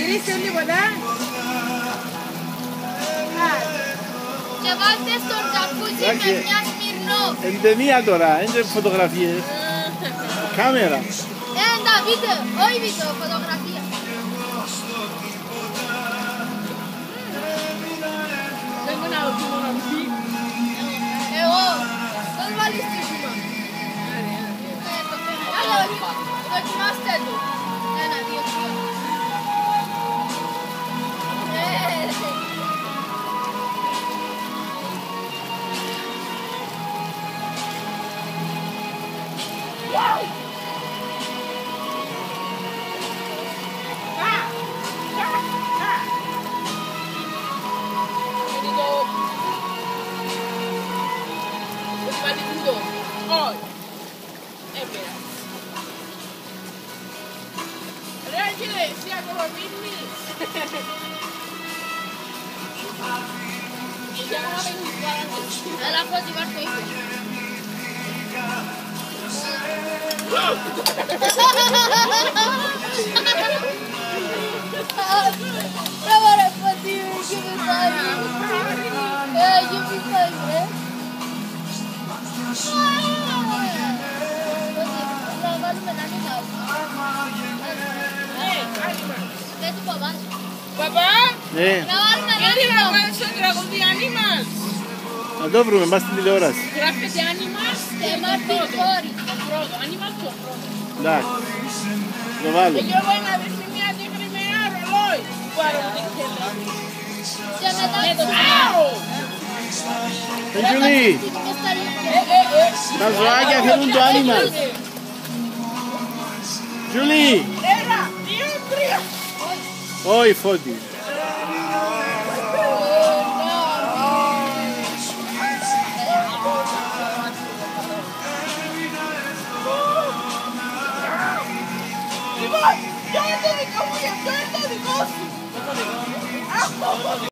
Γυρίστε τίποτα. Και βάλτε στον τζακούτσι με μια Σμυρνό. Εντεμία τώρα, είναι φωτογραφίες. Κάμερα. Τα βίντεο, όχι βίντεο, φωτογραφία. Δεν μπορώ να ρωτήσω να πει. Εγώ, δεν βάλεις τρίπημα. Δοκιμάστε το. 1, 2, 3. Έλα φώτη βάρ' το ύπο. Μπράβο ρε φώτη, give me five. Give me five ρε. Να βάλουμε έναν animal. Δεν του παπάς. Παπά, Ναι. Να βάλουμε έναν γιατί να animal. βάλεις το τραγούδι Animals. Να το βρούμε, μας στην τηλεόραση. Γράφεται Animals Και Μάρτιν Κόρη. το πρώτο. Animals το πρώτο. Εντάξει. Το βάλω. Και εγώ ένα δείχνει μια δείχνει με ένα ρολόι. Πάρω την κέλα. Και μετά Με το πάω. Γιούλη, τα ζωάκια θέλουν το animal. Γιούλη, Ένα, δύο, τρία. όχι Φώτη. Λοιπόν, ποιο είναι το δικό μου και ποιο είναι το δικό σου.